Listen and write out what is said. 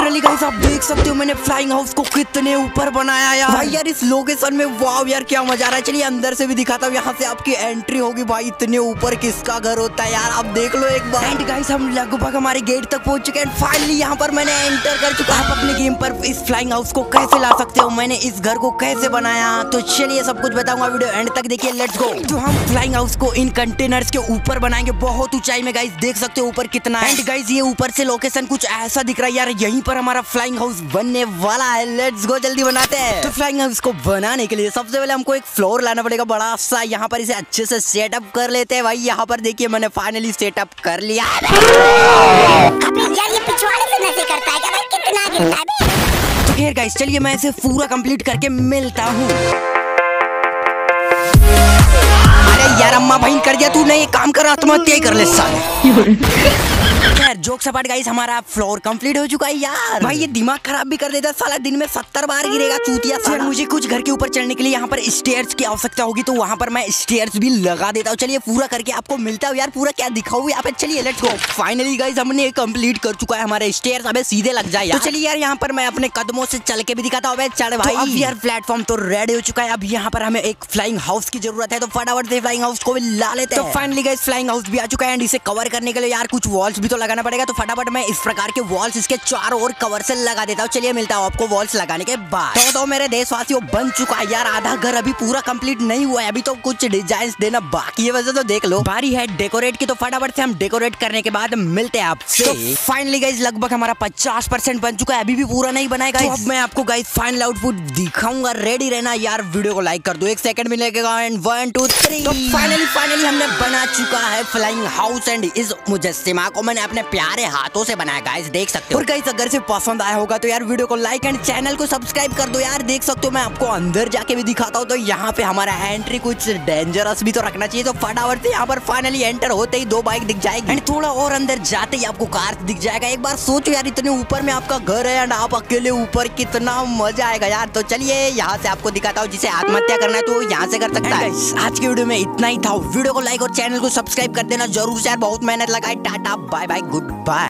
Finally guys आप देख सकते हो मैंने फ्लाइंग हाउस को कितने ऊपर बनाया यार। भाई यार इस लोकेशन में वाव यार क्या मजा आ रहा है। चलिए अंदर से भी दिखाता हूँ, यहाँ से आपकी एंट्री होगी। भाई इतने ऊपर किसका घर होता है यार, आप देख लो एक बार। एंड गाइस हम लगभग हमारे गेट तक पहुंच चुके हैं। फाइनली यहाँ पर मैंने एंटर कर चुका। आप अपने गेम पर इस फ्लाइंग हाउस को कैसे ला सकते हो, मैंने इस घर को कैसे बनाया, तो चलिए सब कुछ बताऊंगा। वीडियो एंड तक देखिए, लेट्स गो। तो हम फ्लाइंग हाउस को इन कंटेनर्स के ऊपर बनाएंगे, बहुत ऊंचाई में गाइस, देख सकते हो ऊपर कितना है। एंड गाइस ये ऊपर से लोकेशन कुछ ऐसा दिख रहा है यार, यहीं पर हमारा फ्लाइंग हाउस बनने वाला है। लेट्स गो जल्दी बनाते हैं। तो फ्लाइंग हाउस को बनाने के लिए सबसे पहले हमको एक फ्लोर लाना पड़ेगा बड़ा सा। यहाँ पर इसे अच्छे से सेटअप कर लेते हैं। भाई यहाँ पर देखिए मैंने फाइनली सेटअप कर लिया। यार ये पिछवाड़े से नशे करता है क्या भाई, कितना गिरता है बे? तो खैर गाइस चलिए मैं इसे पूरा कंप्लीट करके मिलता हूँ। अरे यार अम्मा बहन कर दिया तूने, ये काम कर, आत्महत्या ही कर ले साले। खैर जोक सपाट गाइस, हमारा फ्लोर कंप्लीट हो चुका है यार। भाई ये दिमाग खराब भी कर देता साला, दिन में 70 बार गिरेगा चूतिया साला। मुझे कुछ घर के ऊपर चढ़ने के लिए यहाँ पर स्टेयर्स की आवश्यकता होगी, तो वहाँ पर मैं स्टेयर्स भी लगा देता हूँ। चलिए पूरा करके आपको मिलता हूँ यार, पूरा क्या दिखाऊँ यहाँ पे। चलिए लेट्स गो। फाइनली गाइस हमने कंप्लीट कर चुका है हमारे स्टेयर्स। अबे सीधे लग जाए यार। तो चलिए यार यहाँ पर मैं अपने कदमों से चल के भी दिखाता हूँ। चढ़ भाई। अब यार प्लेटफॉर्म तो रेडी हो चुका है। अब यहाँ पर हमें एक फ्लाइंग हाउस की जरूरत है, तो फटाफट से फ्लाइंग हाउस को भी ला लेते हैं। तो फाइनली गाइस फ्लाइंग हाउस भी आ चुका है एंड इसे कवर करने के लिए यार कुछ वॉल्स भी तो लगाना पड़ेगा। तो फटाफट मैं इस प्रकार के वॉल्स इसके चारों ओर कवर से लगा देता हूँ। चलिए मिलता हूँ आपको वॉल्स लगाने के बाद। तो मेरे देशवासियों बन चुका है यार, आधा घर अभी पूरा कंप्लीट नहीं हुआ है, अभी तो कुछ डिजाइन देना बाकी है। वैसे तो देख लो बारी है डेकोरेट की, तो फटाफट से हम डेकोरेट करने के बाद मिलते हैं आपसे। तो फाइनली गाइस लगभग हमारा 50% बन चुका है, अभी भी पूरा नहीं बना है गाइस। तो अब मैं आपको गाइस फाइनल आउटपुट दिखाऊंगा, रेडी रहना यार। वीडियो को लाइक कर दो, 1 सेकंड में लगेगा। एंड 1 2 3। तो फाइनली हमने बना चुका है फ्लाइंग हाउस एंड इस मुजस्सिमा को मैंने अपने प्यारे हाथों से बनाया गाइस, देख सकते हो। और गाइस अगर से पसंद आया होगा तो यार वीडियो को लाइक एंड चैनल को सब्सक्राइब कर दो यार। देख सकते हो मैं आपको अंदर जाके भी दिखाता हूँ। तो यहाँ पे हमारा एंट्री कुछ डेंजरस भी तो रखना चाहिए। तो फटाफट से यहाँ पर फाइनली एंटर होते ही 2 बाइक दिख जाएगी एंड थोड़ा और अंदर जाते ही आपको कार दिख जाएगा। एक बार सोचो यार इतने ऊपर में आपका घर है एंड आप अकेले ऊपर, कितना मजा आएगा यार। तो चलिए यहाँ से आपको दिखाता हूँ, जिसे आत्महत्या करना है तो यहाँ से कर सकता है। आज की वीडियो में इतना ही था। वीडियो को लाइक और चैनल को सब्सक्राइब कर देना जरूर से यार, बहुत मेहनत लगाई। Tata bye bye good bye.